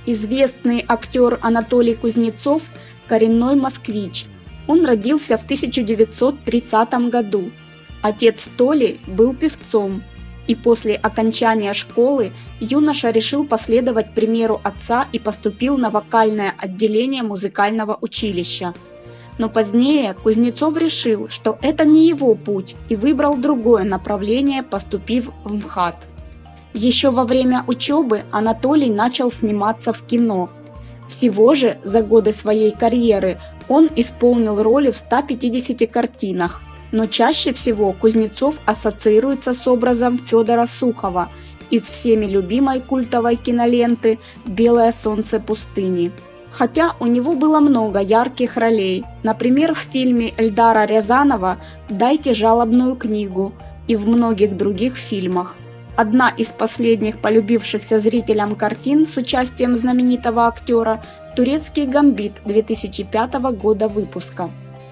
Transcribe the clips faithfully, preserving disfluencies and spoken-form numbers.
Известный актер Анатолий Кузнецов – коренной москвич. Он родился в тысяча девятьсот тридцатом году. Отец Толи был певцом, и после окончания школы юноша решил последовать примеру отца и поступил на вокальное отделение музыкального училища. Но позднее Кузнецов решил, что это не его путь, и выбрал другое направление, поступив в МХАТ. Еще во время учебы Анатолий начал сниматься в кино. Всего же за годы своей карьеры он исполнил роли в ста пятидесяти картинах, но чаще всего Кузнецов ассоциируется с образом Федора Сухова из всеми любимой культовой киноленты «Белое солнце пустыни». Хотя у него было много ярких ролей, например, в фильме Эльдара Рязанова «Дайте жалобную книгу» и в многих других фильмах. Одна из последних полюбившихся зрителям картин с участием знаменитого актера «Турецкий гамбит» две тысячи пятого года выпуска.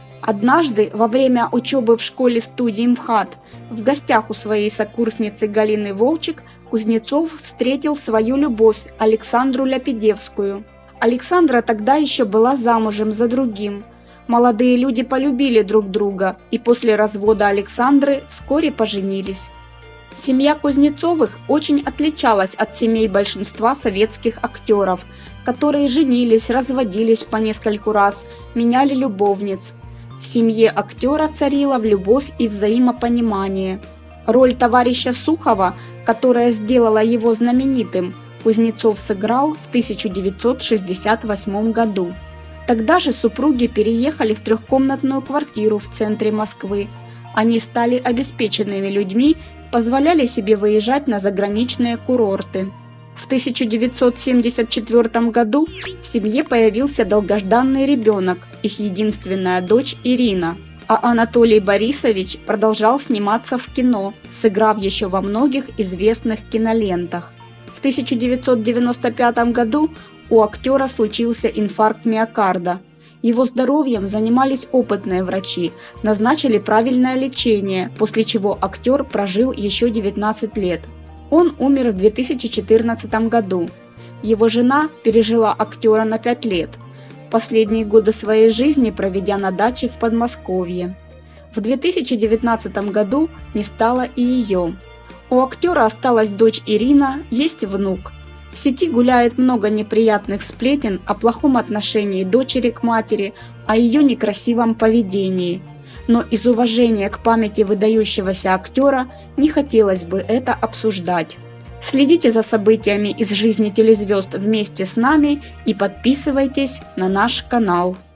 Однажды во время учебы в школе-студии МХАТ в гостях у своей сокурсницы Галины Волчек Кузнецов встретил свою любовь Александру Ляпидевскую. Александра тогда еще была замужем за другим. Молодые люди полюбили друг друга и после развода Александры вскоре поженились. Семья Кузнецовых очень отличалась от семей большинства советских актеров, которые женились, разводились по нескольку раз, меняли любовниц. В семье актера царила любовь и взаимопонимание. Роль товарища Сухова, которая сделала его знаменитым, Кузнецов сыграл в тысяча девятьсот шестьдесят восьмом году. Тогда же супруги переехали в трехкомнатную квартиру в центре Москвы. Они стали обеспеченными людьми, позволяли себе выезжать на заграничные курорты. В тысяча девятьсот семьдесят четвёртом году в семье появился долгожданный ребенок, их единственная дочь Ирина, а Анатолий Борисович продолжал сниматься в кино, сыграв еще во многих известных кинолентах. В тысяча девятьсот девяносто пятом году у актера случился инфаркт миокарда. Его здоровьем занимались опытные врачи, назначили правильное лечение, после чего актер прожил еще девятнадцать лет. Он умер в две тысячи четырнадцатом году. Его жена пережила актера на пять лет, последние годы своей жизни проведя на даче в Подмосковье. В две тысячи девятнадцатом году не стало и ее. У актера осталась дочь Ирина, есть внук. В сети гуляет много неприятных сплетен о плохом отношении дочери к матери, о ее некрасивом поведении. Но из уважения к памяти выдающегося актера не хотелось бы это обсуждать. Следите за событиями из жизни телезвезд вместе с нами и подписывайтесь на наш канал.